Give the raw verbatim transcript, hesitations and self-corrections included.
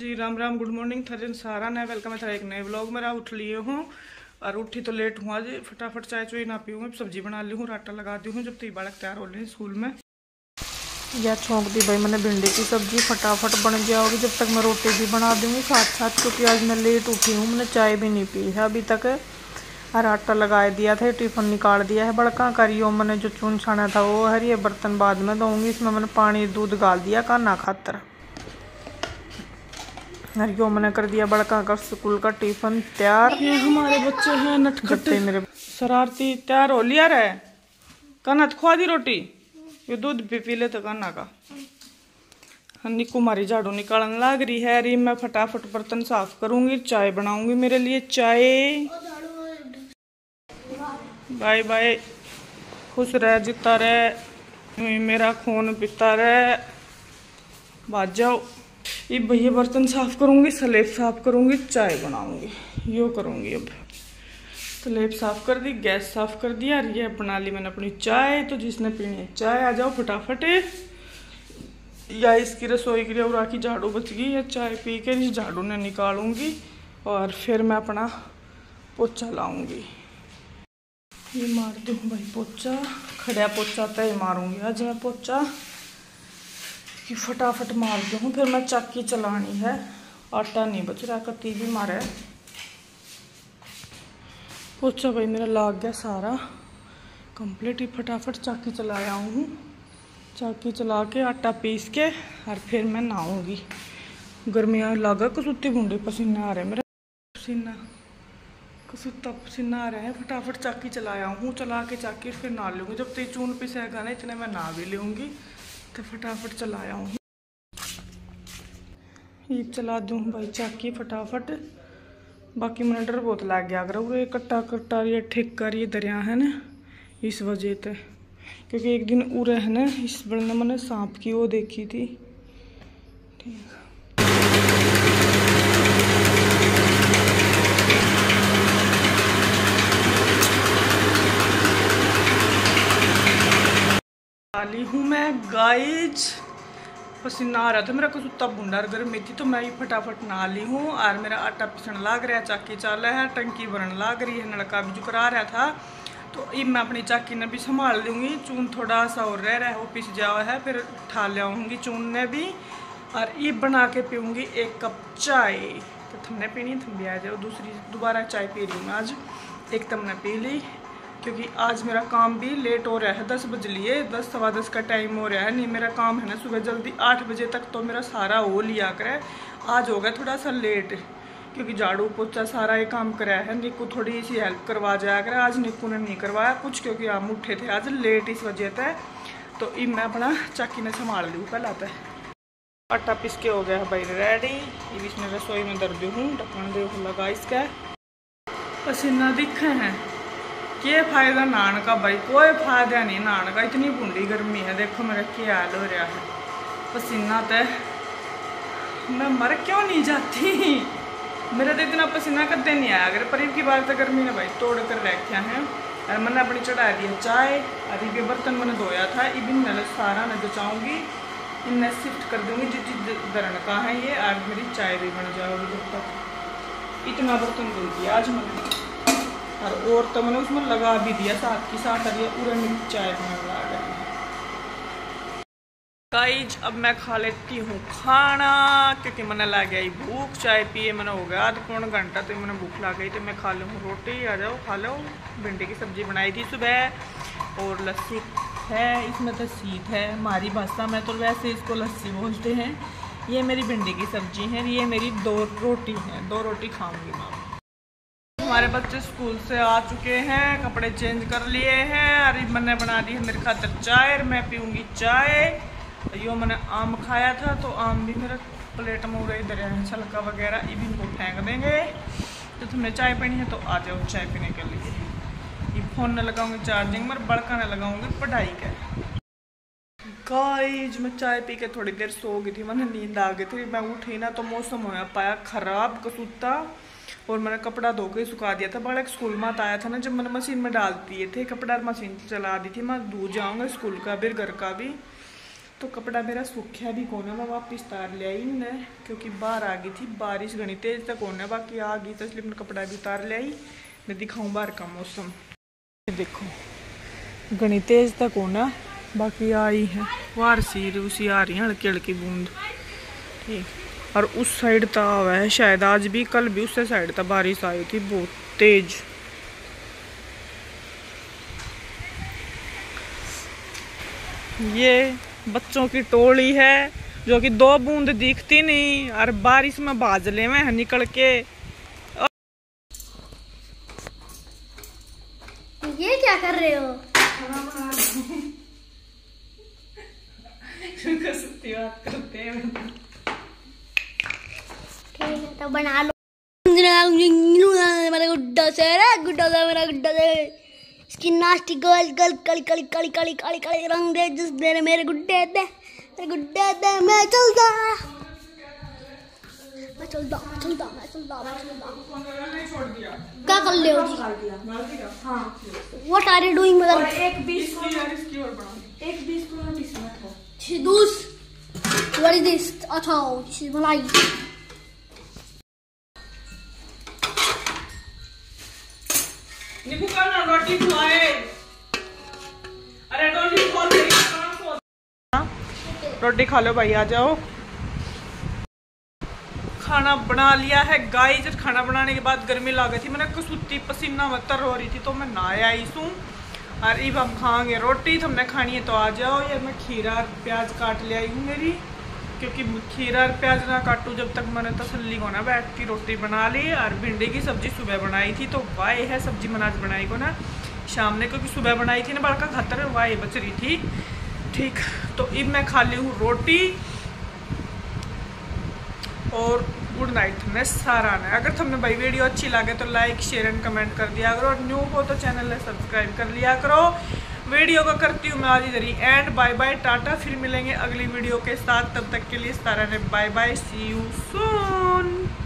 जी Ram Ram, good morning थरन सारा ने welcome है थारा एक नए व्लॉग। मेरा उठ लिए हूँ और उठी तो लेट हुआ जी। फटाफट चाय चुई ना पीऊँ, सब्जी बना ली हूँ, आटा लगा दी हूँ जब तक बालक तैयार हो रहे हैं स्कूल में। या छोंक दी भाई मैंने भिंडी की सब्जी, फटाफट बन जाओगी जब तक मैं रोटी भी बना दूँगी साथ साथ, क्योंकि आज मैं लेट उठी हूँ, मैंने चाय भी नहीं पी है अभी तक। और आटा लगा दिया था, टिफ़िन निकाल दिया है बड़का करियो। मैंने जो चून छाना था वो है, ये बर्तन बाद में दूँगी। इसमें मैंने पानी दूध डाल दिया काना खातर। यो मैंने कर दिया बड़का का स्कूल का टिफिन तैयार। ये हमारे बच्चे हैं नटखट्टे मेरे शरारती। तैयार हो लिया रे काना, तो खुआ दी रोटी, ये दूध भी पी ले तो काना का। निक्कू मारी झाड़ू निकालने लग रही है। री मैं फटाफट बर्तन साफ करूंगी, चाय बनाऊंगी मेरे लिए चाय। बाय बाय, खुश रह जीता रहे, मेरा खून पीता रहे, बाज जाओ। ये भैया बर्तन साफ करूंगी, स्लेब साफ करूंगी, चाय बनाऊंगी, यो करूंगी। अब स्लेब साफ कर दी, गैस साफ कर दिया, ये बना ली मैंने अपनी चाय। तो जिसने पीनी है चाय आ जाओ फटाफट। या इसकी रसोई के लिए और आखी झाड़ू बच गई, या चाय पी के इस झाड़ू ने निकालूंगी और फिर मैं अपना पोछा लाऊंगी। ये मार दूँ भाई पोछा, खड़ा पोछा तय मारूंगी आज मैं पोछा कि फटाफट मार दूँ। फिर मैं चाकी चलानी है, आटा नहीं बच रहा, कत्ती भी मारे। पोछा भाई मेरा लाग गया सारा कंप्लीट ही। फटाफट चाकी चलाया हूँ, चाकी चला के आटा पीस के और फिर मैं नहाऊंगी। गर्मियाँ लागा कसूती बूंदी, पसीना आ रहा है मेरा, पसीना कसूता पसीना आ रहा है। फटाफट चाकी चलाया हूँ, चला के चाकी फिर नहा लूँगी। जब तक चून पिसेगा ना इतने मैं नहा भी लूँगी। तो फटाफट चलाया हूँ, ये चला दूँ भाई चाकी फटाफट। बाकी मैंने डर बहुत लग गया अगर वो कट्टा कट्टा ये ठीक कर ये दरिया है ना, इस वजह से। क्योंकि एक दिन उरे है ना, इस बार ने मैंने सांप की वो देखी थी। ठीक डाली हूँ मैं गाइज। पसीना आ रहा था मेरा कसूता बूंदा गर्मी थी, तो मैं फटाफट नहा ली हूँ। और मेरा आटा पिसण लाग रहा है, चाकी चाल है, टंकी भरन लाग रही है, नलका भी जो करा रहा था। तो ये मैं अपनी चाकी ने भी संभाल लूँगी। चून थोड़ा सा और रह रहा है, वो पिस जावा है, फिर उठा लाऊंगी चून ने भी। और ये बना के पीऊँगी एक कप चाय। तो तुमने पीनी, तुम भी आ जाओ। दूसरी दोबारा चाय पी रही हूँ मैं आज, एक तुमने पी ली। क्योंकि आज मेरा काम भी लेट हो रहा है, दस बज लिए, दस सवा दस का टाइम हो रहा है। नहीं मेरा काम है ना सुबह जल्दी आठ बजे तक तो मेरा सारा हो लिया करे। आज हो गया थोड़ा सा लेट, क्योंकि झाड़ू पोछा सारा ये काम कराया है। निक्कू थोड़ी सी हेल्प करवा जाया करे, आज निक्कू ने नहीं करवाया कुछ, क्योंकि हम उठे थे आज लेट इस वजह से। तो ये मैं अपना चाकी ने संभाल लूँ पहला। तो आटा पिस के हो गया है भाई रेडी। ये इसमें रसोई में दर्द हूँ, ढक्कन दे लगा इसका। पसीना दिखे हैं, क्या फायदा नहाने का भाई, कोई फायदा नहीं नहाने का। इतनी बूंदी गर्मी है, देखो मेरा क्या हाल हो रहा है। पसीना तो मैं मर क्यों नहीं जाती, मेरा तो इतना पसीना कदे नहीं आया। अगर परीब की बात तो गर्मी ने भाई तोड़ कर रखा है। और मैंने अपनी चढ़ा दिया चाय, और ये बर्तन मैंने धोया था, ये भी मैं सारा मैं जचाऊँगी, इन्हें शिफ्ट कर दूँगी जिस चीज दरन का है ये। और मेरी चाय भी बन जाएगी जब तक। इतना बर्तन धो दिया आज मैंने, और और तो मैंने उसमें लगा भी दिया साथ की साथ। और ये पूरा मेरी चाय बनाने लगा गई गाइज। अब मैं खा लेती हूँ खाना, क्योंकि मैंने ला गया भूख। चाय पिए मैंने हो गया आध पौन घंटा, तो मैंने भूख ला गई। तो मैं खा लूँ रोटी, आ जाओ खा लो। भिंडी की सब्जी बनाई थी सुबह, और लस्सी है इसमें, तो सीध है हमारी भाषा में, तो वैसे इसको लस्सी बोलते हैं। ये मेरी भिंडी की सब्जी है, ये मेरी दो रोटी है, दो रोटी खाऊंगी मैं। हमारे बच्चे स्कूल से आ चुके हैं, कपड़े चेंज कर लिए हैं, और मैंने बना दी है मेरे खातर चाय, और मैं पीऊँगी चाय। यो मैंने आम खाया था, तो आम भी मेरा प्लेट में उड़े इधर है, छलका वगैरह ये भी इनको फेंक देंगे। तो तुमने चाय पीनी है तो आ जाओ चाय पीने के लिए। ये फ़ोन न लगाऊंगी चार्जिंग में, बड़का न लगाऊंगी पढ़ाई के। गाइज मैं चाय पी के थोड़ी देर सो गई थी, मैंने नींद आ गई थी। मैं उठी ना तो मौसम हो पाया खराब कसूता, और मैंने कपड़ा धो के सुखा दिया था। बालक स्कूल में आया था ना, जब मैंने मशीन में डाल दिए थे कपड़ा, मशीन चला दी थी। मैं धो जाऊँगा स्कूल का भी घर का भी। तो कपड़ा मेरा सूख्या भी कौन है, मैं वापिस तार ले आई ने क्योंकि बाहर आ गई थी बारिश घनी तेज तक होने, बाकी आ गई तो इसलिए मैंने कपड़ा भी तार ले आई। मैं दिखाऊँ बाहर का मौसम, देखो घनी तेज तक होना, बाकी आई है बाहर सी उसी आ रही है हल्की हल्की बूंद, ठीक। और उस साइड तो हुआ है शायद आज भी, कल भी उस साइड तो बारिश आई थी बहुत तेज। ये बच्चों की टोली है जो कि दो बूंद दिखती नहीं और बारिश में बाजले में है निकल के। ये क्या कर रहे हो? करते हैं। ठीक है तो बना लो। मेरा गुड्डा से गुड्डा से मेरा गुड्डा से इसकी नास्टी गर्ल गर्ल काली काली काली काली काली काली रंग दे जिस दे मेरे गुड्डे दे मेरे गुड्डे दे। मैं चलता मैं चलता मैं चलता मैं चलता मैं चलता। क्या कर ले हो जी? हाँ व्हाट आर यू डूइंग? मगर एक बीस को इसकी और बढ़ाओ, एक बीस को बीस मिनट हो छिदूस। What is this? अच्छा दिस इज मलाई। निकू करना रोटी खुआए। अरे रोटी खोल दे, रोटी खा लो भाई, आ जाओ। खाना बना लिया है गाइस। खाना बनाने के बाद गर्मी लग गई थी, मैंने कसूती पसीना मतर हो रही थी तो मैं नहाया आई हूँ। और अब हम खाएंगे रोटी, तो हमने खानी है तो आ जाओ। यार मैं खीरा और प्याज काट ले आई हूँ मेरी, क्योंकि खीरा और प्याज ना काटूँ जब तक मैंने तसल्ली को ना बैठ की रोटी बना ली। और भिंडी की सब्जी सुबह बनाई थी तो वाई है सब्जी मैंने आज बनाई को ना शाम ने, क्योंकि सुबह बनाई थी ना बड़का खातर वाई बच रही थी, ठीक। तो अब मैं खा ली हूँ रोटी और गुड नाइट में सारा ने। अगर तुमने भाई वीडियो अच्छी लगे तो लाइक शेयर एंड कमेंट कर दिया करो, और न्यू हो तो चैनल ने सब्सक्राइब कर लिया करो। वीडियो को करती हूँ मैं आज इधर ही एंड। बाय बाय टाटा, फिर मिलेंगे अगली वीडियो के साथ, तब तक के लिए सारा ने bye bye, see you soon.